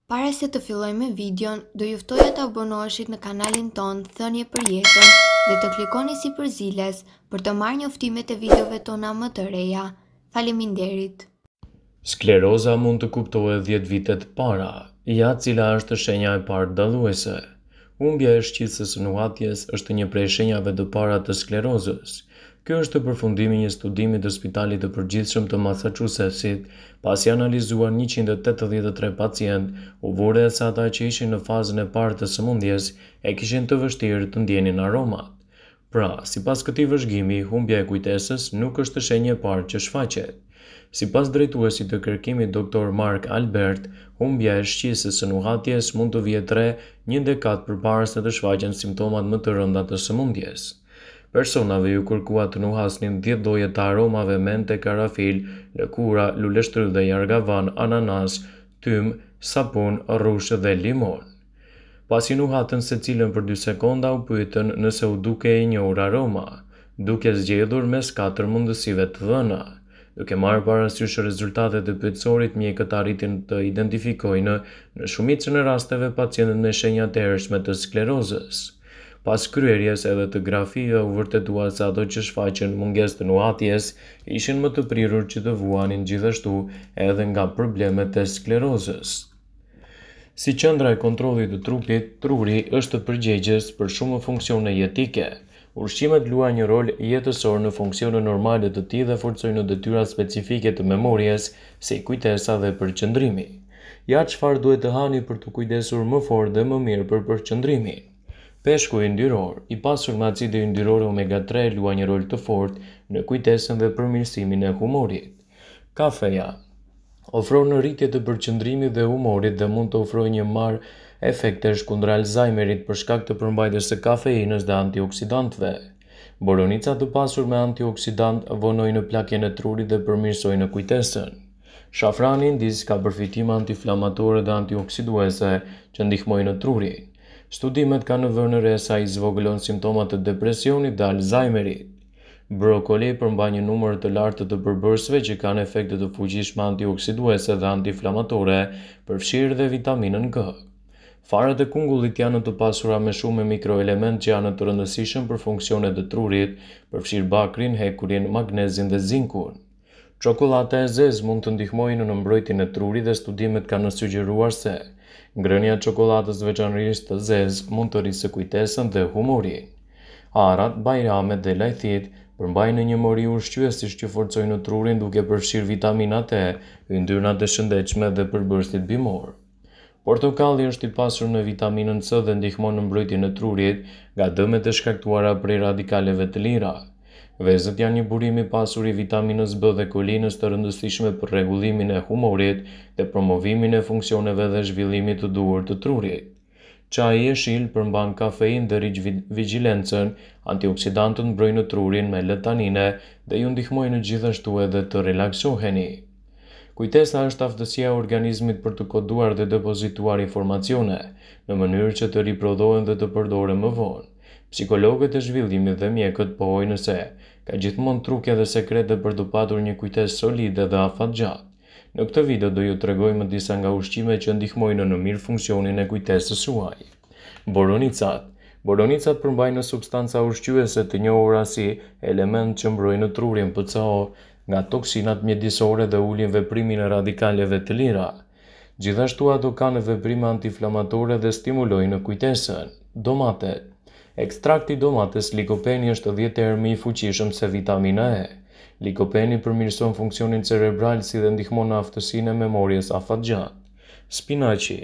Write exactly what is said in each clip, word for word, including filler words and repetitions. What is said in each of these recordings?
Para se të fillojmë videon, do juftoja të abonoheshit në kanalin ton Thënie për Jetën dhe të klikoni sipër ziles për të marrë njoftimet e videove tona më të reja. Faleminderit. Skleroza mund të kuptohet dhjetë vitet para, ja cila është shenja e parë dalluese. Humbja e shqisës së nuhatjes është një prej shenjave të para të sklerozës. Kjo është përfundimi i një studimi të Spitalit të Përgjithshëm të Massachusettsit, pasi analizuar njëqind e tetëdhjetë e tre pacientë, u vure se ata që ishin në fazën e parë të sëmundjes e kishin të vështirë të ndjenin aromat. Pra, sipas këtij vëzhgimi, humbja e kujtesës nuk është shenjë e parë që shfaqet. Sipas drejtuesit të kërkimit doktor Mark Albert, humbja e shqisës së nuhatjes mund të vijë tre një dekadë përpara se të shfaqen simptomat më të rënda të sëmundjes. Personave ju kërkua të nuhasnin dhjetë lloje të aromave mente, karafil, lëkura, luleshtrydhe dhe jargavan, ananas, tym, sapun, rrushë dhe limon. Pasi nuhatën secilën për dy sekonda, u pyetën nëse u duke e njohur aroma, duke zgjedhur mes katër mundësive të dhëna. Duke marrë parasysh rezultatet e pyetësorit, mjekët arritin të identifikojnë në shumicën e rasteve pacientët me shenja të hershme të sklerozës. Pas kryerjes edhe të grafive, u vërtetua se ato që shfaqen mungesë të nuhatjes ishin më të prirur që të vuanin gjithashtu edhe nga problemet e sklerozës. Si qendra e kontrollit të trupit, truri është përgjegjës për shumë funksione jetike. Ushqimet luajnë një rol jetësor në funksione normale të tij dhe forcojnë detyra specifike të memorjes, si kujtesa dhe përqendrimi. Ja çfarë duhet të hani për të kujdesur më fort dhe më mirë për përqendrimin. Peshku yndyror, i pasur me acide yndyrore omega tre, luajnë një rol të fortë në kujtesën dhe përmirësimin e humorit. Kafeja ofron rritje të përqendrimit dhe humorit dhe mund të ofrojë një marrë efektesh kundër Alzheimerit për shkak të përmbajtjes së kafeinës dhe antioksidantëve. Boronica të pasur me antioksidant vonojnë plakjen e trurit dhe përmirësojnë kujtesën. Shafrani indiz ka përfitime antiinflamatore dhe antioksiduese që ndihmojnë trurin. Studimet kanë vënë re se ai zvogëlon simptomat të depresionit dhe Alzheimerit. Brokoli përmban një numër të lartë të përbërësve që kanë efekte të fuqishme antioksiduese dhe antiinflamatore, përfshirë dhe vitaminën K. Farat e kungullit janë të pasura me shumë mikroelementë që janë të rëndësishëm për funksionet e trurit, përfshirë bakrin, hekurin, magnezin dhe zinkun. Çokolata e zezë mund të ndihmojë në mbrojtjen e trurit dhe studimet kanë sugjeruar se ngrënia e çokoladës, veçanërisht të zezë, mund të rrisë kujtesën dhe humorin. Arrat, bajramet dhe lajthit përmbajnë një mori ushqyesish që forcojnë trurin duke përfshirë vitaminat E, yndyrnat e shëndetshme dhe përbërësit bimor. Portokalli është i pasur në vitaminën C dhe ndihmon në mbrojtjen e trurit nga dëmet e shkaktuara prej radikaleve të lira. Vezët janë një burim i pasur i vitaminës B dhe kolinës të rëndësishme për rregullimin e humorit dhe promovimin e funksioneve dhe zhvillimit të duhur të trurit. Çaji i jeshil përmban kafeinë dhe rriq vigjilencën, antioksidantët mbrojnë trurin me letanine dhe ju ndihmojnë gjithashtu edhe të relaksoheni. Kujtesa është aftësia e organizmit për të koduar dhe depozituar informacione, në mënyrë që të riprodhohen dhe të përdoren më vonë. Psikologët e zhvillimit dhe mjekët pohojnë se ka gjithmonë trukje dhe sekrete për të patur një kujtesë solide dhe afatgjatë. Në këtë video do ju tregojmë disa nga ushqimet që ndihmojnë në mirë funksionin e kujtesës suaj. Boronicat. Boronicat përmbajnë substanca ushqyese të njohura si element që mbrojnë trurin P C O nga toksinat mjedisore dhe ulin veprimin e radikaleve të lira. Gjithashtu ato kanë veprime antiinflamatore dhe stimulojnë kujtesën. Domatet. Ekstrakti i domates likopeni është dhjetë herë më i fuqishëm se vitamina E. Likopeni përmirëson funksionin cerebral si dhe ndihmon në aftësinë e memorjes afatgjatë. Spinaqi.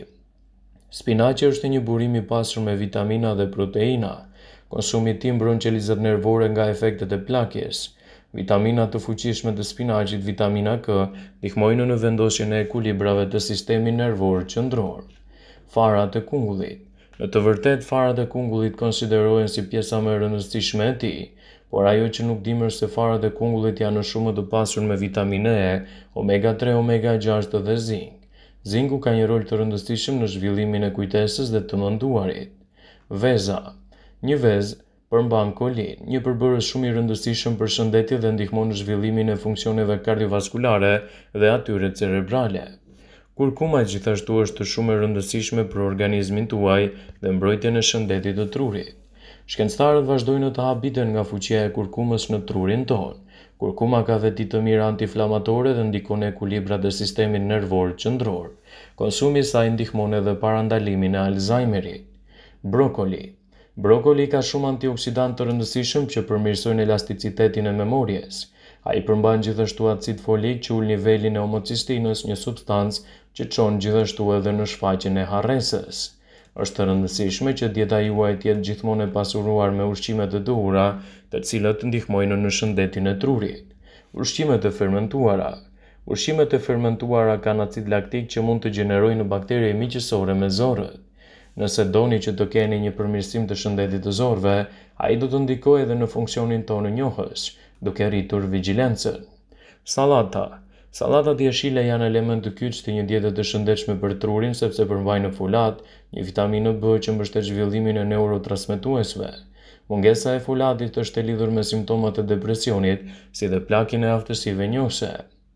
Spinaqi është një burim i pasur me vitamina dhe proteina. Konsumi i tij mbron qelizat nervore nga efektet e plakjes. Vitaminat të fuqishme të spinaqit, vitamina K, ndihmojnë në vendosjen e ekuilibrave të sistemit nervor qendror. Farat e kungullit. Në të vërtetë, farat e kungullit konsiderohen si pjesa më e rëndësishme e tij, por ajo që nuk dim është se farat e kungullit janë shumë të pasur me vitaminë E, omega tre, omega gjashtë dhe zink. Zinku ka një rol të rëndësishëm në zhvillimin e kujtesës dhe të menduarit. Veza. Një vezë përmban kolin, një përbërës shumë i rëndësishëm për shëndetjen dhe ndihmon në zhvillimin e funksioneve kardiovaskulare dhe atyre cerebrale. Kurkuma gjithashtu është shumë e rëndësishme për organizmin tuaj dhe mbrojtjen e shëndetit të trurit. Shkencëtarët vazhdojnë të habiten nga fuqia e kurkumës në trurin tonë. Kurkuma ka veti të mira antiinflamatore dhe ndikon në ekuilibrat e sistemit nervor qendror. Konsumi i saj ndihmon edhe parandalimin e Alzheimerit. Brokoli. Brokoli ka shumë antioksidantë të rëndësishëm që përmirësojnë elasticitetin e memorjes. Ai përmban gjithashtu acid folik që ul nivelin e homocistinës, një substancë që çon gjithashtu edhe në shfaqjen e harresës. Është e rëndësishme që dieta juaj të jetë gjithmonë e pasuruar me ushqime të duhura, të cilët ndihmojnë në shëndetin e trurit. Ushqimet e fermentuara. Ushqimet e fermentuara kanë acid laktik që mund të gjenerojnë bakterie miqësore me zorrët. Nëse doni që të keni një përmirësim të shëndetit të zorrëve, ai do të ndikojë edhe në funksionin tonë njohës, duke rritur vigjilencën. Sallata. Sallatat jeshile janë element të kyç të një diete të shëndetshme për trurin sepse përmbajnë folat, një vitaminë B që mbështet zhvillimin e neurotransmetuesve. Mungesa e folatit është e lidhur me simptomat e depresionit, si dhe plakin e aftësive njohëse.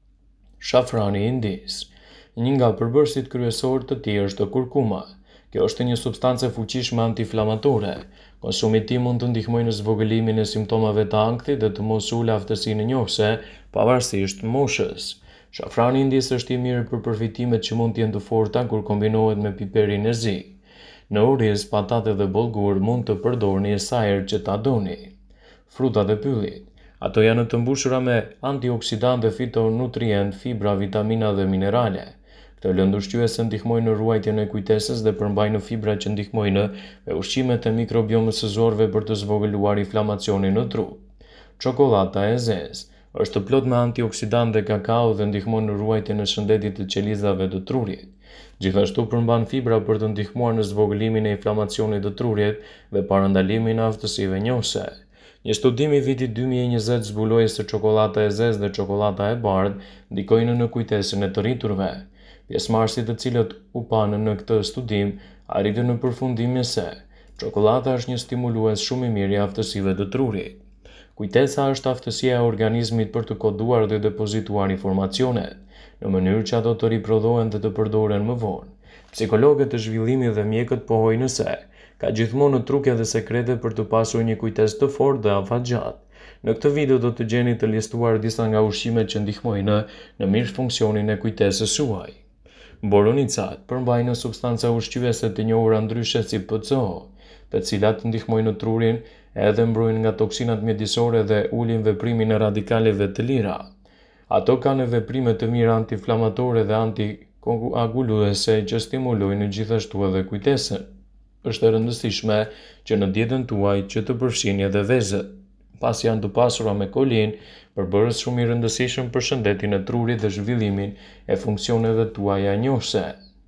Shafrani indis. Një nga përbërësit kryesor të tij është kurkuma. Kjo është një substancë fuqishme antiinflamatore. Konsumi i tij mund të ndihmojë në zvogëlimin e simptomave të ankthit dhe të mos ulë aftësinë njohëse, pavarësisht moshës. Shafrani indis është i mirë për përfitimet që mund të jenë të forta kur kombinohet me piperin e zi. Në oriz, patate dhe bollgur mund të përdorni sa herë që ta doni. Frutat e pyllit. Ato janë të mbushura me antioksidantë, fitonutrient, fibra, vitamina dhe minerale. Këto lëndë ushqyese ndihmojnë në ruajtjen e kujtesës dhe përmbajnë fibra që ndihmojnë me ushqimet e mikrobiomës së zorrëve për të zvogëluar inflamacionin në trup. Çokolata e zezë është plot me antioksidantë dhe kakao dhe ndihmon në ruajtjen e shëndetit të qelizave të trurit. Gjithashtu përmban fibra për të ndihmuar në zvogëlimin e inflamacionit të trurit dhe parandalimin e aftësive njohëse. Një studim i vitit dy mijë e njëzet zbuloi se çokolata e zezë dhe çokolata e bardhë ndikojnë në kujtesën e të rriturve. Pjesëmarrësit të cilët u panë në këtë studim arritën në përfundimin se çokolata është një stimulues shumë i mirë i aftësive të trurit. Kujtesa është aftësia e organizmit për të koduar dhe depozituar informacionet, në mënyrë që ato të riprodhohen dhe të përdoren më vonë. Psikologët e zhvillimit dhe mjekët pohojnë se ka gjithmonë truke dhe sekrete për të pasur një kujtesë të fortë dhe afatgjatë. Në këtë video do të gjeni të listuar disa nga ushqimet që ndihmojnë në mirë funksionin e kujtesës suaj. Boronicat përmbajnë substanca ushqyese të njohura ndryshe si P C O, të cilat ndihmojnë në trurin edhe mbrojnë nga toksinat mjedisore dhe ulin veprimin e radikaleve të lira. Ato kanë veprime të mira antiinflamatore dhe antikoaguluese që stimulojnë gjithashtu edhe kujtesën. Është e rëndësishme që në dietën tuaj që të përfshini edhe vezët, pasi janë të pasura me kolin, përbërës shumë i rëndësishëm për shëndetin e trurit dhe zhvillimin e funksioneve tuaja njohëse.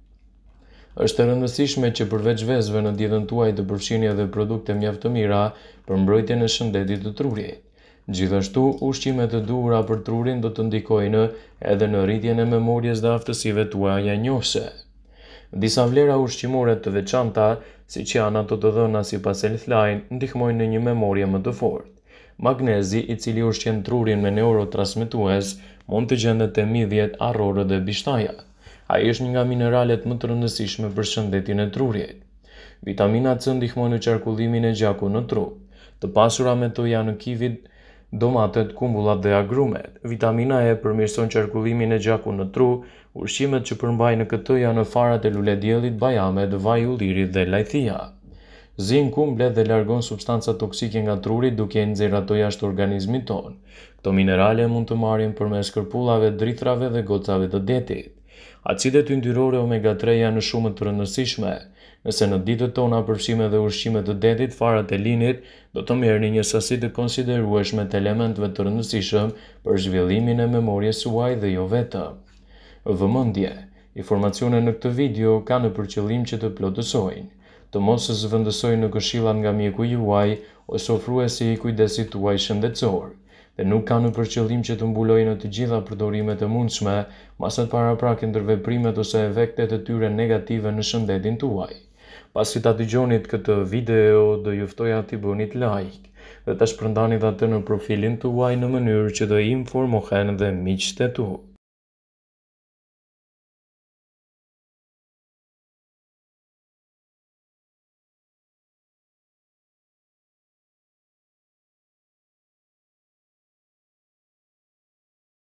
Është e rëndësishme që përveç vezëve në dietën tuaj të përfshini edhe produkte mjaft të mira për mbrojtjen e shëndetit të trurit. Gjithashtu, ushqimet e duhura për trurin do të ndikojnë edhe në rritjen e memorjes dhe aftësive tuaja njohëse. Disa vlera ushqimore të veçanta, siç janë ato të dhëna sipas Healthline, ndihmojnë në një memorje më të fortë. Magnezi, i cili ushqen trurin me neurotransmetues, mund të gjendet te midhjet, arrorët dhe bishtaja. Ai është një nga mineralet më të rëndësishme për shëndetin e trurit. Vitamina C ndihmon në qarkullimin e gjakut në trup. Të pasura me to janë kivit, domatet, kumbullat dhe agrumet. Vitamina E përmirëson qarkullimin e gjakut në tru. Ushqimet që përmbajnë këtë janë farat e lulediellit, bajamet, vaj ullirit dhe lajthia. Zinku mbledh dhe largon substanca toksike nga truri duke i nxjerrë ato jashtë organizmit tonë. Këto minerale mund të marrin përmes kërpullave, drithrave dhe gocave të detit. Acidet yndyrore omega tre janë shumë të rëndësishme. Nëse në ditët tona përfshim edhe ushqime të detit, farat e linit, do të merrni një sasi të konsiderueshme të elementeve të rëndësishëm për zhvillimin e memorjes suaj dhe jo vetëm. Vëmendje. Informacionet në këtë video kanë për qëllim që të plotësojnë, të mos zëvendësojnë në këshillat nga mjeku juaj ose ofruesi i kujdesit tuaj shëndetësor, dhe nuk kanë për qëllim që të mbulojnë të gjitha përdorimet e mundshme, masat paraprake ndër veprimet ose efektet e tyre negative në shëndetin tuaj. Pasi ta dëgjonit këtë video, do ju ftoja t'i bënit like dhe ta shpërndanit atë në profilin tuaj në mënyrë që të informohen dhe miqtë e tu.